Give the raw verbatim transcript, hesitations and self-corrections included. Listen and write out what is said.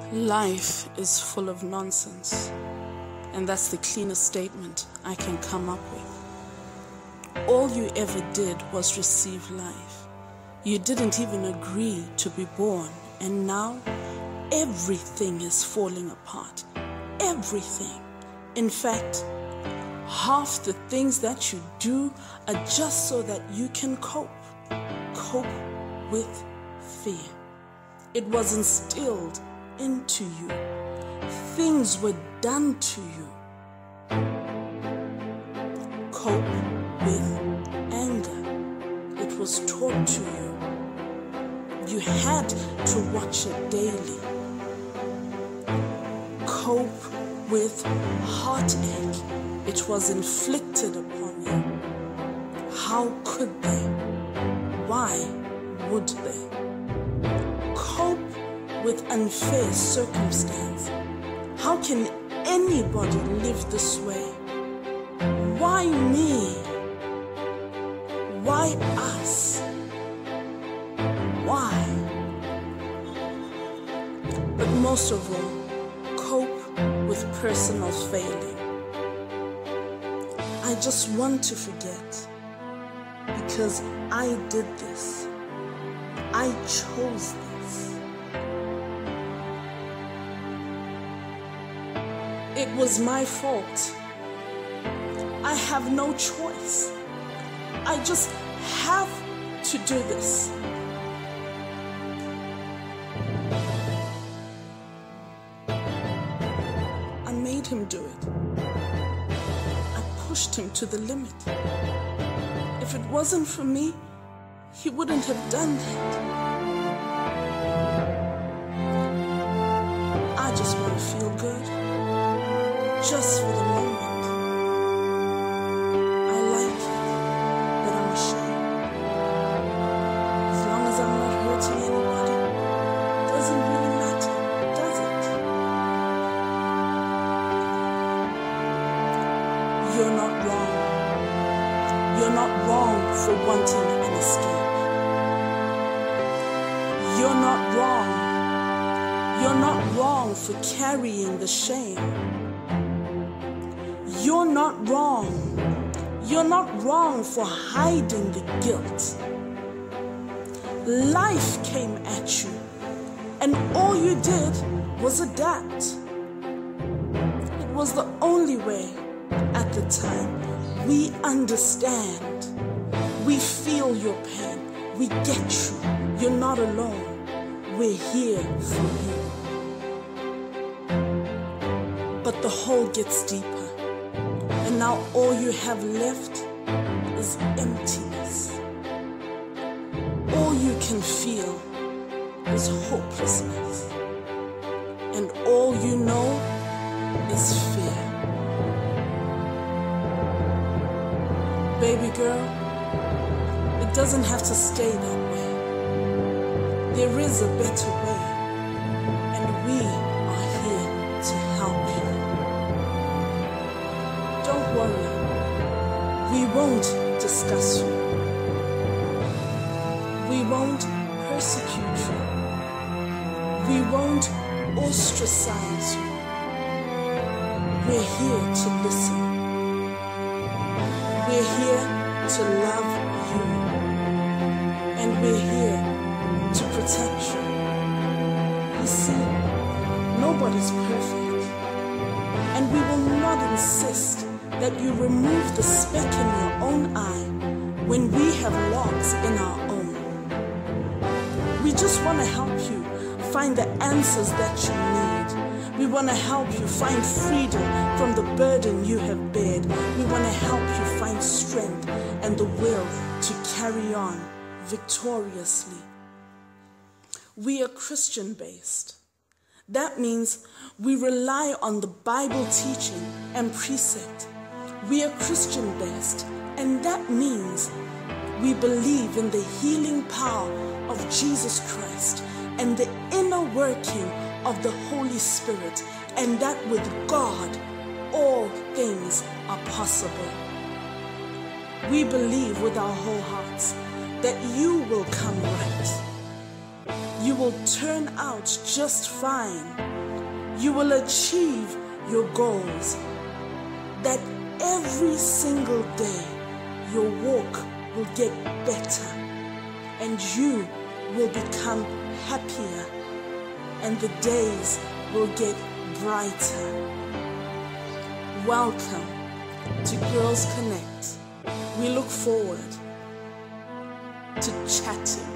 Life is full of nonsense, and that's the cleanest statement I can come up with. All you ever did was receive life. You didn't even agree to be born, and now everything is falling apart. Everything. In fact, half the things that you do are just so that you can cope. Cope with fear. It was instilled into you. Things were done to you. Cope with anger. It was taught to you. You had to watch it daily. Cope with heartache. It was inflicted upon you. How could they? Why would they? Cope with unfair circumstance. How can anybody live this way? Why me? Why us? Why? But most of all, cope with personal failing. I just want to forget because I did this. I chose this. It was my fault. I have no choice. I just have to do this. I made him do it. I pushed him to the limit. If it wasn't for me, he wouldn't have done that. I just want to feel good. Just for the moment. I like it, but I'm ashamed. As long as I'm not hurting anybody, it doesn't really matter, does it? You're not wrong. You're not wrong for wanting an escape. You're not wrong. You're not wrong for carrying the shame. You're not wrong. You're not wrong for hiding the guilt. Life came at you, and all you did was adapt. It was the only way at the time. We understand. We feel your pain. We get you. You're not alone. We're here for you. But the hole gets deeper. And now all you have left is emptiness. All you can feel is hopelessness. And all you know is fear. Baby girl, it doesn't have to stay that way. There is a better way. And we are here to help you. Don't worry, we won't discuss you. We won't persecute you. We won't ostracize you. We're here to listen. We're here to love you. And we're here to protect you. You see, nobody's perfect. And we will not insist that you remove the speck in your own eye when we have logs in our own. We just want to help you find the answers that you need. We want to help you find freedom from the burden you have bared. We want to help you find strength and the will to carry on victoriously. We are Christian-based. That means we rely on the Bible teaching and precept. We are Christian-based, and that means we believe in the healing power of Jesus Christ and the inner working of the Holy Spirit, and that with God, all things are possible. We believe with our whole hearts that you will come right. You will turn out just fine. you will achieve your goals, that every single day your walk will get better and you will become happier and the days will get brighter. Welcome to Girls Connect. We look forward to chatting.